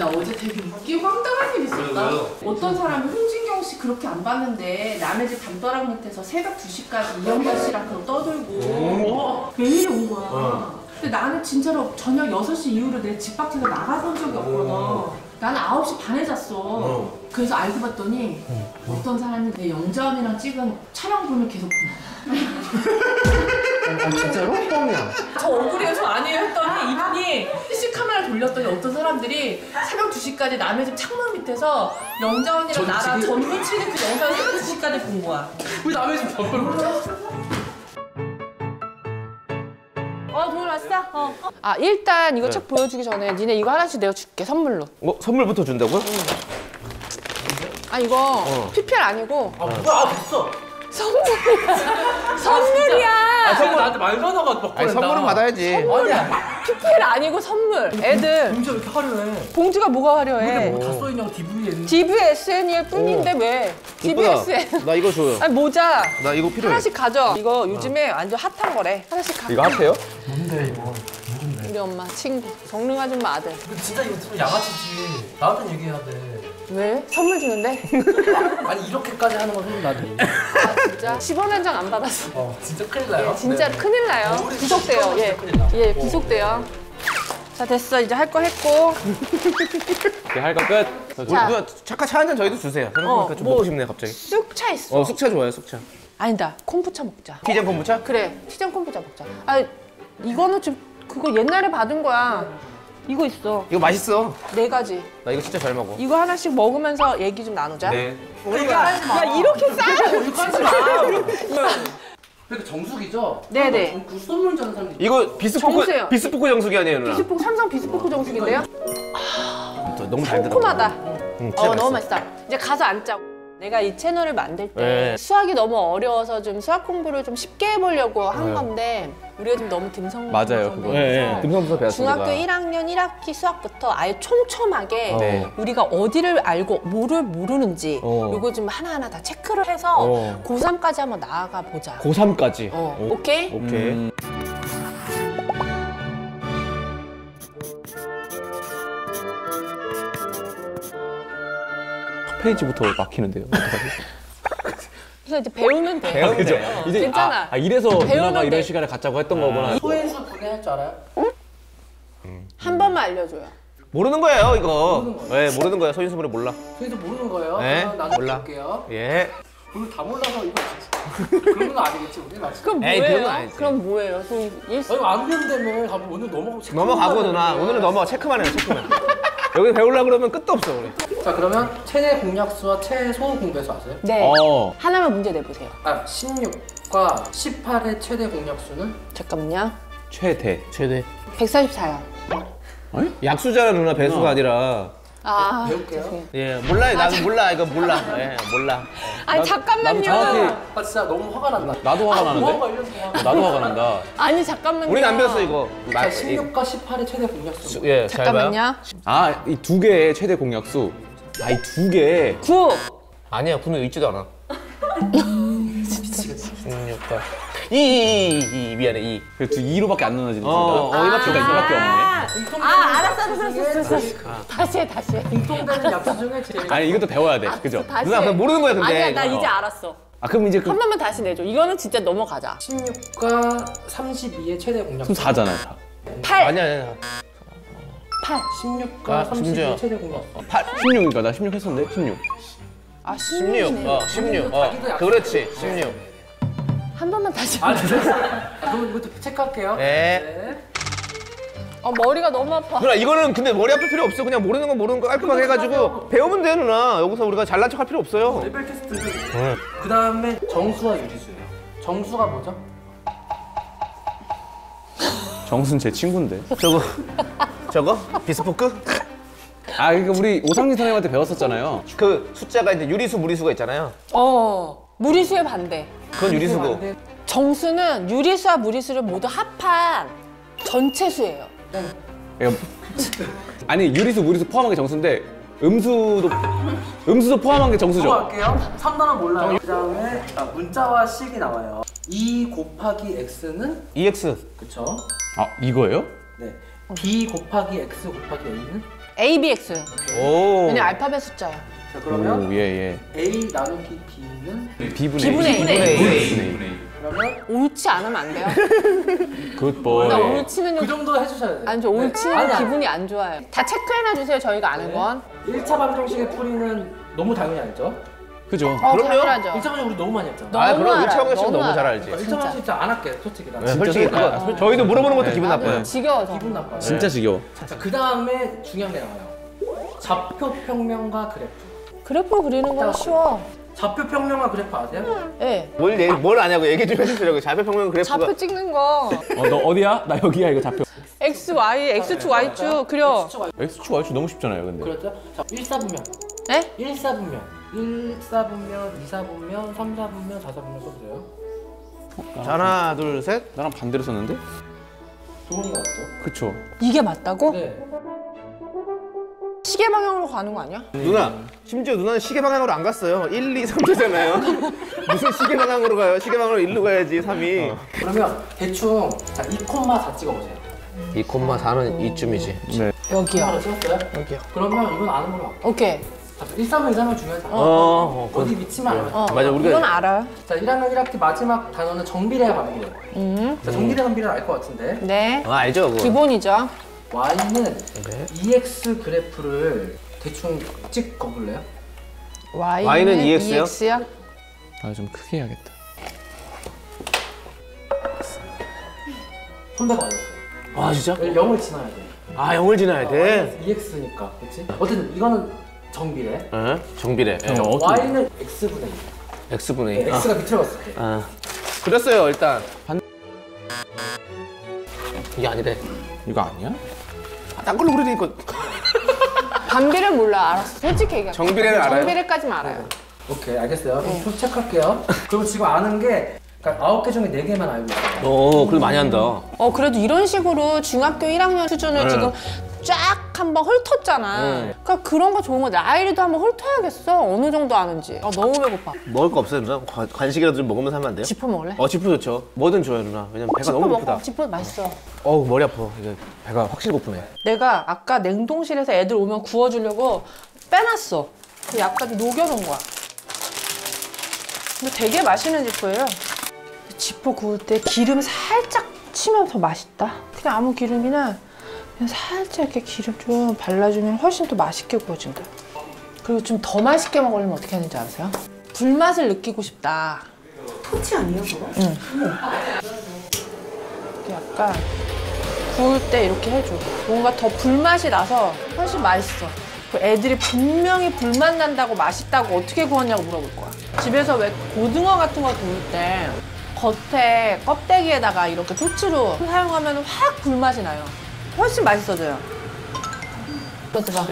어제 되게 웃기고 황당한 일 있었다. 어떤 사람이 홍진경 씨 그렇게 안 봤는데 남의 집 담벼락 밑에서 새벽 2시까지 이영자 씨랑 그거 떠들고 매일이 온 거야. 근데 나는 진짜로 저녁 6시 이후로 내 집 밖에서 나가본 적이 없거든. 나는 9시 반에 잤어. 그래서 알고 봤더니 어떤 사람이 내 영자 언니랑 찍은 촬영분을 계속 보내. 진짜로? 뻥이야. 저 얼굴이에요? 저 아니에요? 했더니 이분이 CC 카메라 돌렸더니 어떤 사람들이 새벽 2시까지 남의 집 창문 밑에서 영자 언니랑 나랑 전부 치는 그 영상을 새벽 2시까지 본 거야. 왜 남의 집 전부를 몰라? 돈 왔어? 아 일단 이거 책 보여주기 전에 니네 이거 하나씩 내가 줄게 선물로. 선물부터 준다고요? 아 이거 PPL 아니고 뭐야 됐어. 선물이야. 선물 나한테 말도 안 하고 막 아니 선물은 받아야지. 아니야. PPL 아니고 선물. 애들 봉지가 왜 이렇게 화려해? 봉지가 뭐가 화려해? 뭐 다 써있냐고 DVN. DVSN일 뿐인데 왜? DVSN. 나 이거 줘요. 아니 모자. 나 이거 필요해. 하나씩 가져. 이거 요즘에 완전 핫한 거래. 하나씩 가져. 이거 핫해요? 뭔데 이거? 누군데? 우리 엄마 친구 정릉 아줌마 아들. 근데 진짜 이거 들으면 양아치지. 나한테 얘기해야 돼. 왜? 선물 주는데? 아니 이렇게까지 하는 건 선물 나도. 아 진짜? 10원 한 장 안 받았어. 진짜 큰일 나요. 진짜 큰일 나요. 구속돼요. 예, 구속돼요. 자 됐어. 이제 할 거 했고. 할 거 끝. 우리 누나 잠깐 차 한 잔 저희도 주세요. 생각해보니까 좀 먹고 싶네 갑자기. 쑥차 있어. 숙차 좋아요 숙차. 아니다. 콤부차 먹자. 피장 콤부차? 그래. 티장 콤부차 먹자. 아 이거는 좀 그거 옛날에 받은 거야. 이거 있어. 이거 맛있어. 4가지. 나 이거 진짜 잘 먹어. 이거 하나씩 먹으면서 얘기 좀 나누자. 네. 야 이렇게 싸! 이거 하지 마. 그러니까 정수기죠? 네네. 그 선물 주는 사람이. 이거 정수예요. 비스포크 정수기 아니에요 누나? 비스포크 삼성 비스포크 정수기인데요? 너무 잘 들어. 상콤하다. 진짜 너무 맛있다. 이제 가서 앉자. 내가 이 채널을 만들 때 네. 수학이 너무 어려워서 좀 수학 공부를 좀 쉽게 해보려고 한 건데 우리가 좀 너무 dim성 맞아요 그거. 네, dim성부터 배웠습니다. 중학교 1학년 1학기 수학부터 아예 촘촘하게 네. 우리가 어디를 알고 뭐를 모르는지 요거 좀 하나하나 다 체크를 해서 고3까지 한번 나아가 보자. 고3까지. 오케이? 오케이. 첫 페이지부터 막히는데요. 그래서 이제 배우면 돼. 배우면 그죠? 돼요. 이제 괜찮아. 이래서 누나가 돼. 이런 시간을 갖자고 했던 거구나. 소인수 분해할 줄 알아요? 한 번만 알려줘요. 모르는 거예요 이거. 네 모르는 거예요. 소인수분을 몰라. 소인수 모르는 거예요? 네, 나는 몰라. 볼게요. 예. 오늘 다 몰라서 이거 그런 건 아니겠지 우리 맞지? 그럼 에이, 그런 건 뭐예요? 아니지. 그럼 뭐예요? 아니 안 된다며. 가면 오늘 넘어가고 넘어가고 누나. 오늘은 넘어가. 체크만 해요 체크만. 여기 배우려고 그러면 끝도 없어 우리. 자 그러면 최대 공약수와 최소 공배수 아세요? 네. 하나만 문제 내보세요. 16과 18의 최대 공약수는? 잠깐만요. 최대. 144요. 약수잖아 누나 배수가 아니라. 아, 배울게요. 죄송해요. 예 몰라요. 나도 몰라 이거 몰라. 예 몰라. 아니 잠깐만요. 정확히- 아 진짜 너무 화가 난다. 나도 화가 나는데? 뭐가 1년 동안. 나도 화가 난다. 아니 잠깐만요. 우리는 안 배웠어 이거. 자 16과 18의 최대 공약수. 예 잘 봐요. 잠깐만요. 아, 이 두 개의 최대 공약수. 아, 이 두 개. 9. 아니야 구는 있지도 않아. 미치겠다. 16과 2 미안해 2. 그래서 2로밖에 안 나눠지는 거다. 이밖에 그러니까 이거밖에 없네. 알았어. 다시 해. 공통되는 약수 중에 제일. 아니, 이것도 배워야 돼. 그죠? 다시 누나 해. 그냥 모르는 거야 근데. 아니야, 나 이거. 이제 알았어. 아, 그럼 이제 그 한 번만 다시 내줘. 이거는 진짜 넘어가자. 16과 32의 최대 공약수. 4잖아요, 4. 8. 아니야. 8. 16과 32의 최대 공약수. 16이니까 나 16 했었는데? 16. 아, 16. 16이네. 16. 자기도 약속. 그렇지. 16. 한 번만 다시. 그럼 이것도 체크할게요. 네. 머리가 너무 아파. 누나 이거는 근데 머리 아플 필요 없어. 그냥 모르는 거 깔끔하게 해가지고 배우면 돼 누나. 여기서 우리가 잘난 척 할 필요 없어요. 레벨 테스트. 그 다음에 정수와 유리수예요. 정수가 뭐죠? 정순 제 친구인데. 저거? 비스포크? 아, 그러니까 우리 오상진 선생님한테 배웠었잖아요. 그 숫자가 이제 유리수 무리수가 있잖아요. 무리수의 반대. 그건 유리수고. 정수는 유리수와 무리수를 모두 합한 전체 수예요. 그러니까 아니, 유리수, 무리수 포함한 게 정수인데 음수도 포함한 게 정수죠. 넘어갈게요. 3단원 몰라요. 그 다음에 문자와 식이 나와요. 2 곱하기 x는? EX. 그쵸? 아, 이거예요? 네. b 곱하기 x 곱하기 a는? ABX. 오. 왜냐 알파벳 숫자야. 자 그러면 오, 예, A 나누기 B는 예. B분의 B분의 A. 그러면 옳지 않으면 안 돼요? 굿보이. 나 옳지는 그 좀 정도 해주셔야 돼요. 아니 저 옳지는 아니, 아니. 기분이 안 좋아요. 다 체크해놔 주세요. 저희가 아는 건. 1차 방정식의 풀이는 너무 당연히 알죠? 그죠? 그럼요. 당연하죠. 1차 방정식 우리 너무 많이 했잖아. 너무 아, 그럼 알아요. 1차 방정식 너무 알아요. 잘 알지. 그러니까 1차 방정식 진짜 안 할게 솔직히 나. 네, 솔직히 그거 저희도 물어보는 것도 기분 나도 나빠요. 지겨워서. 기분 나빠요. 진짜 지겨워. 자, 그 다음에 중요한 게 나와요. 좌표 평면과 그래프. 그래프 그리는 건 쉬워. 좌표 평면과 그래프 아세요? 예. 뭘 아냐고 얘기 좀 해주시라고. 좌표평면 그래프가. 좌표 찍는 거. 너 어디야? 나 여기야 이거 잡혀. X, Y, X축, Y축 그려. X축 Y축 너무 쉽잖아요 근데. 그렇죠? 자, 1사분면. 네? 1사분면. 1사분면, 2사분면, 3사분면, 4사분면 써보세요. 자, 하나, 둘, 셋. 나랑 반대로 썼는데? 도훈이가 맞죠? 그쵸. 이게 맞다고? 네. 시계 방향으로 가는 거 아니야? 누나, 심지어 누나는 시계 방향으로 안 갔어요. 1, 2, 3도잖아요. 무슨 시계 방향으로 가요? 시계 방향으로 1로 가야지, 3이. 그러면 대충 자, 2,4 찍어보세요. 2,4는 이쯤이지. 네. 여기요. 하나 찍었어요? 여기요. 그러면 이건 아는 걸로 할게요. 오케이. 자, 1사분면, 2사분면 중요하잖아. 그건- 어디 위치만 알면. 맞아, 우리가. 이건 알아요. 자, 1학년 1학기 마지막 단어는 정비례와 관계예요. 자, 정비례 선비례를 알 것 같은데. 네. 알죠, 그거. 기본이죠. Y는 네. EX 그래프를 대충 찍어볼래요? Y는 EX 요? EX야? 아 좀 크게 해야겠다. 손대가 맞았어요. 아, 진짜? 0을 지나야 돼. 아, 0을 지나야 돼? EX니까, 그렇지? 어쨌든 이거는 정비례. 응? 정비례. 형, 어떻게- Y는 X분의 2. X분의 2. X가 밑으로 갔을 때. 아. 그렸어요, 일단. 이게 아니래. 이거 아니야? 딴 걸로 그리니까. 반비례 몰라. 알았어. 솔직히 얘기해. 정비례는 알아요? 정비례까지만 알아요. 오케이, 알겠어요. 그럼 표 체크할게요. 그리고 지금 아는 게 그러니까 9개 중에 4개만 알고 있어요. 그래도 많이 한다. 그래도 이런 식으로 중학교 1학년 수준을 지금 쫙 한번 훑었잖아. 그러니까 그런 거 좋은 거 나이리도 한번 훑어야겠어. 어느 정도 아는지. 너무 배고파. 먹을 거 없어요, 누나? 간식이라도 좀 먹으면서 하면 안 돼요? 지퍼 먹을래? 지프 좋죠. 뭐든 좋아요, 누나. 왜냐면 배가 지퍼 너무 먹어. 고프다. 지퍼 맛있어. 머리 아파. 이제 배가 확실히 고프네. 내가 아까 냉동실에서 애들 오면 구워주려고 빼놨어. 그 약간 녹여놓은 거야. 근데 되게 맛있는 지퍼예요. 지퍼 구울 때 기름 살짝 치면 더 맛있다. 그냥 아무 기름이나 그냥 살짝 이렇게 기름 좀 발라주면 훨씬 더 맛있게 구워진다. 그리고 좀 더 맛있게 먹으려면 어떻게 하는지 아세요? 불맛을 느끼고 싶다. 토치 아니에요, 그거? 이렇게 약간 구울 때 이렇게 해줘. 뭔가 더 불맛이 나서 훨씬 맛있어. 그 애들이 분명히 불맛 난다고 맛있다고 어떻게 구웠냐고 물어볼 거야. 집에서 왜 고등어 같은 거 구울 때 겉에 껍데기에다가 이렇게 토치로 사용하면 확 불맛이 나요. 훨씬 맛있어져요. 이것도 봐.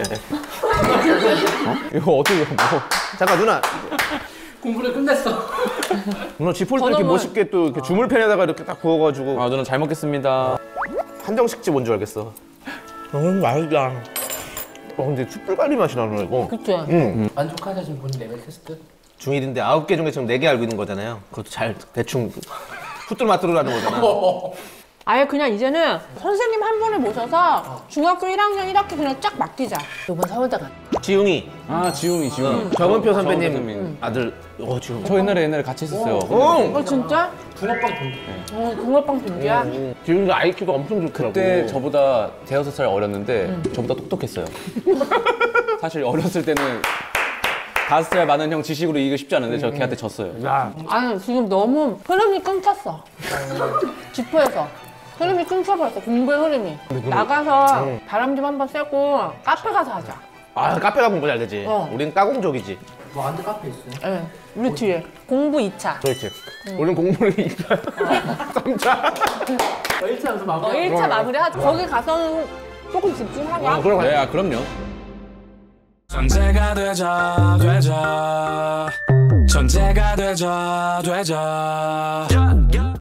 이거 어떻게 뭐? 잠깐, 누나. 공부를 끝냈어. 누나 지포를 또 이렇게 저놈은- 멋있게 또 이렇게 주물팬에다가 이렇게 딱 구워가지고. 아 누나 잘 먹겠습니다. 한정식집 온 줄 알겠어. 맛있다. 근데 숯불갈비 맛이 나네, 이거. 그치? 만족하죠, 지금 본인 레벨 테스트? 중1인데 9개 중에 지금 4개 알고 있는 거잖아요. 그것도 잘 대충 후뚤마뚤하는 거잖아. 아예 그냥 이제는 선생님 한 분을 모셔서 중학교 1학년 1학기 그냥 쫙 맡기자. 이번 서울대 가. 지웅이. 아 지웅이. 정은표 선배님 선배님. 아들. 지웅. 저 옛날에 같이 했었어요. 진짜? 붕어빵 동기. 붕어빵 동기야? 지웅이가 IQ가 엄청 좋더라고. 그때 저보다 대여섯 살 어렸는데 저보다 똑똑했어요. 사실 어렸을 때는 5살 많은 형 지식으로 이기고 싶지 않은데 저 걔한테 졌어요. 아니 지금 너무 흐름이 끊겼어. 지포에서 흐름이 끊겨버렸어. 공부의 흐름이. 나가서 바람 좀 한번 쐬고 카페 가서 하자. 카페 가면 공부 잘 되지. 우린 따공족이지. 뭐 안돼 카페 있어요? 네, 우리 뒤에 공부 2차. 저희집. 우린 공부를 2차. 3차. 1차 연습 마무리. 1차 마무리하자. 거기 가서는 조금 집중하자. 그럼 네, 그럼요. 천재가 되자 천재가 되자